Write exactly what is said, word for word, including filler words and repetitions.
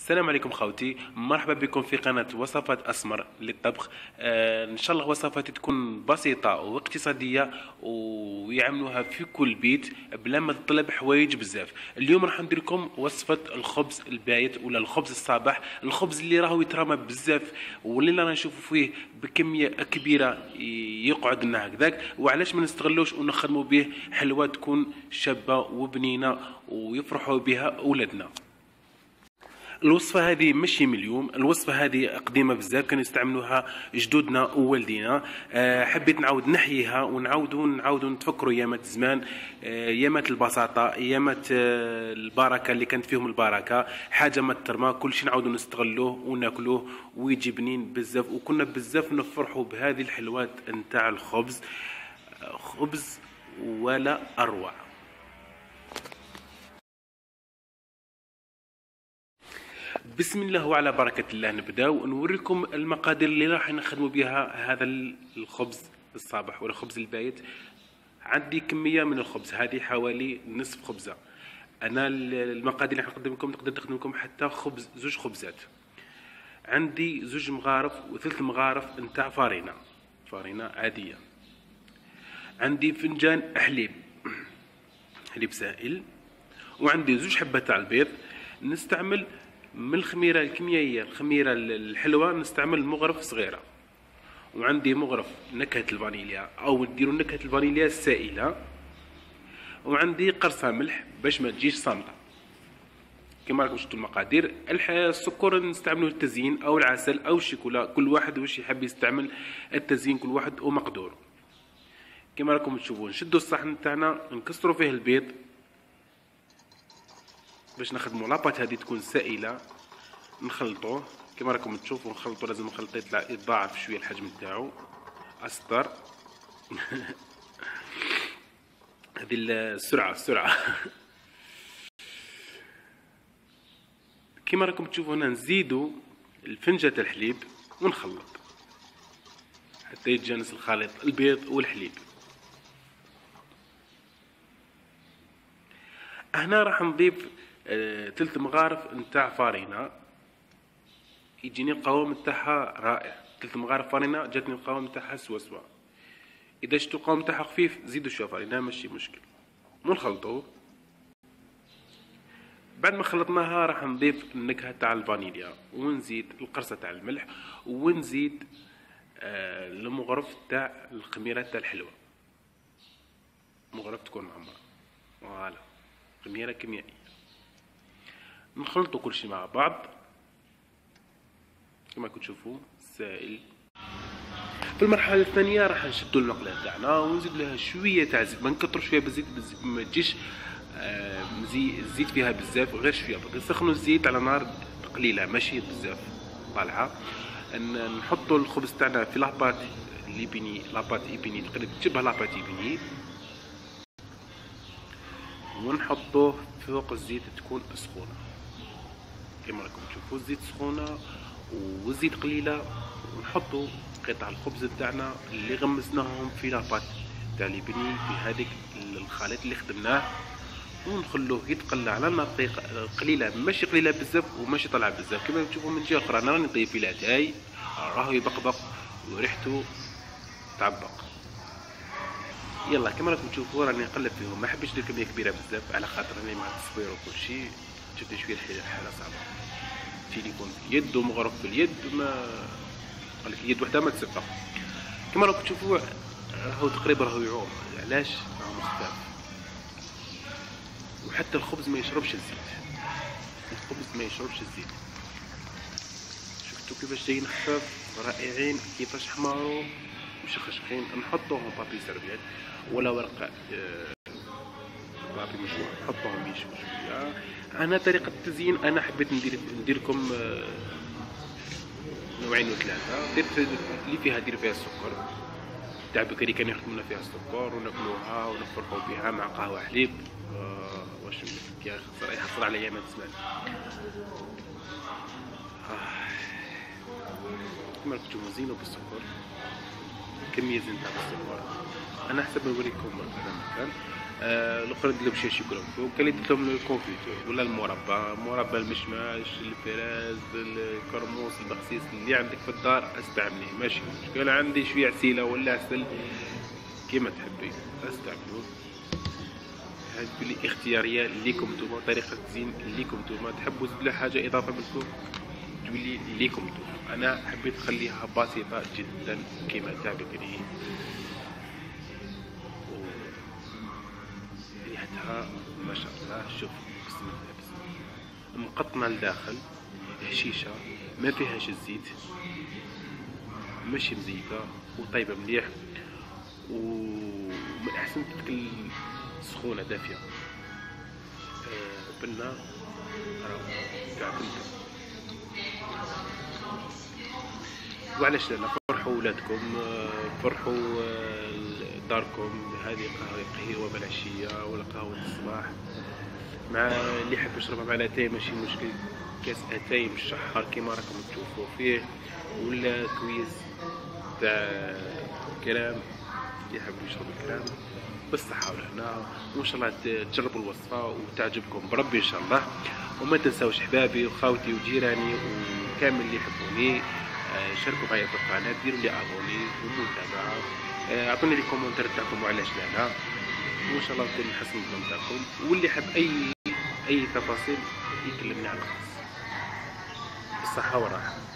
السلام عليكم خوتي، مرحبا بكم في قناة وصفات أسمر للطبخ. آه إن شاء الله وصفاتي تكون بسيطة واقتصادية ويعملوها في كل بيت بلا ما تطلب حوايج بزاف. اليوم راح ندير لكم وصفة الخبز البايت ولا الخبز الصباح، الخبز اللي راهو يترمى بزاف واللي رانا نشوفوا فيه بكمية كبيرة يقعد لنا هكذاك، وعلاش ما نستغلوش ونخدموا به حلوة تكون شابة وبنينة ويفرحوا بها أولادنا. الوصفة هذه ماشي من اليوم، الوصفة هذه قديمة بزاف كانوا يستعملوها جدودنا ووالدينا. أه حبيت نعاود نحييها ونعاودوا نعاودوا نتفكروا ايامات زمان، أه ايامات البساطة، ايامات أه البركة اللي كانت فيهم البركة، حاجة ما ترمى، كل شيء نعاودوا نستغلوه وناكلوه ويجي بنين بزاف، وكنا بزاف نفرحوا بهذه الحلوات نتاع الخبز. خبز ولا اروع. بسم الله وعلى بركة الله نبداو ونوريكم المقادير اللي راح نخدموا بها هذا الخبز الصباح ولا الخبز البايت. عندي كمية من الخبز، هذه حوالي نصف خبزة. أنا المقادير اللي نقدم لكم نقدر نخدم لكم حتى خبز زوج خبزات. عندي زوج مغارف وثلث مغارف نتاع فارينة، فارينة عادية. عندي فنجان حليب، حليب سائل. وعندي زوج حبات تاع البيض. نستعمل من الخميره الكيميائيه، الخميره الحلوه نستعمل مغرف صغيره. وعندي مغرف نكهه الفانيليا او نديروا نكهه الفانيليا السائله. وعندي قرصه ملح باش ما تجيش صامته. كما راكم شفتوا المقادير. السكر نستعملوه للتزيين او العسل او الشيكولا، كل واحد واش يحب يستعمل التزيين، كل واحد ومقدوره. كما راكم تشوفوا نشدوا الصحن تاعنا نكسروا فيه البيض باش نخدموا لاباط هذه تكون سائله. نخلطوه كما راكم تشوفوا، نخلطوا لازم نخلط يطلع يتضاعف شويه الحجم تاعو. اسطر هذه السرعه السرعه كما راكم تشوفوا هنا نزيدوا الفنجة الحليب ونخلط حتى يتجانس الخليط البيض والحليب. هنا راح نضيف ثلث مغارف نتاع فارينة، يجيني القوام نتاعها رائع. ثلث مغارف فارينة جاتني القوام نتاعها سوا سوا. اذا شفتوا القوام نتاعها خفيف زيدوا شويه فارينة ماشي مشكل. ونخلطوه. بعد ما خلطناها راح نضيف النكهه تاع الفانيليا ونزيد القرصه تاع الملح ونزيد آه المغرف تاع الخميره تاع الحلوه. مغرف تكون معمره، فوالا خميره كيميائيه. نخلطوا كل شيء مع بعض كما كنتوا تشوفوا سائل. في المرحله الثانيه راح نشدوا المقله تاعنا ونزيد لها شويه تاع زيت، ما نكثروا شويه بالزيت ما تجيش آه الزيت فيها بزاف، غير شويه برك. نسخنوا الزيت على نار قليله ماشي بزاف طالعه. نحطوا الخبز تاعنا في لاباط ليبيني، لاباط ايبيني تقريبا تشبه لاباط ايبيني، ونحطوه فوق الزيت تكون سخونه. كما راكم تشوفوا الزيت سخونه والزيت قليله. ونحطوا قطع الخبز تاعنا اللي غمسناهم في لاباط تاع ليبيني في هذيك الخليط اللي خدمناه، ونخلوه يتقلى على نار قليله ماشي قليله بزاف وماشي طالعه بزاف. كما تشوفوا من جهه اخرى انا راني نطيب في الاتاي راهو يبقبق وريحته تعبق. يلا كما راكم تشوفوا راني نقلب فيهم، ما حبيتش ندير كميه كبيره بزاف على خاطر راني مع التصوير وكل شيء شفت شويه الحاله صعبه. تليفون في اليد ومغرف في اليد، ما قالك اليد وحده ما تسقى. كما راكم تشوفوا راهو تقريبا راهو يعوم، علاش راهو مخفف وحتى الخبز ما يشربش الزيت، الخبز ما يشربش الزيت. شفتوا كيفاش جايين خفاف رائعين، كيفاش حماروا مش خشخين. نحطوهم بابي سيرفيت ولا ورقه بابي مشوار، نحطوهم يشوفوا شويه. انا طريقه التزيين انا حبيت ندير ندير لكم نوعين وثلاثه. درت اللي فيها دير فيها السكر تاع بكري كانوا يخدمونا فيها السكر وناكلوها ونفرحوا بها مع قهوه حليب. آه واش يا صراحه يحصل على ايامات زمان. آه. كما راكم تشوفوا زينوا بالسكر، كميه زين تاع السكر. انا حسب ما نوريكم هذا المكان. آه الاخرى ندير لهم شي شكرا، وكان درت لهم الكونفيتور ولا المربى، مربى المشماش، الفراز، الكرموس، البقسيس اللي عندك في الدار استعمليه ماشي مشكل. عندي شويه عسيله ولا عسل كيما تحبي استعملوه. هذه تولي اختياريه ليكم نتوما، طريقه التزيين ليكم نتوما. تحبوا تزيدوا حاجه اضافه منكم تولي ليكم نتوما. انا حبيت نخليها بسيطه جدا كيما تاع بكري. ريحتها ما شاء الله، شوف بسم الله بسم الله، مقطنه لداخل، هشيشه ما فيهاش الزيت، ماشي مزيته وطيبه مليح. ومن احسن تاكل سخونه دافيه آه بنا راه تاع كلكم. وعلاش لا، فرحوا ولادكم، فرحوا داركم. هذه قهوه بالعشيه ولا قهوه الصباح، مع اللي يحب يشربها مع الاتاي ماشي مشكل. كاس اتاي مشحر كيما راكم تشوفوا فيه، ولا كويس تاع كرام اللي يحب يشرب الكرام بالصحة والهنا. وان شاء الله تجربوا الوصفة وتعجبكم بربي ان شاء الله. وما تنساوش حبابي وخاوتي وجيراني وكامل اللي يحبوني، شاركوا معايا في القناة، ديروا لي ابوني ومتابعة، اعطوني لي كومنتات تاعكم وعلاش لا لا، وان شاء الله نكون نحسن الفيديو تاعكم. واللي يحب اي اي تفاصيل يكلمني على الخاص. بالصحة والراحة.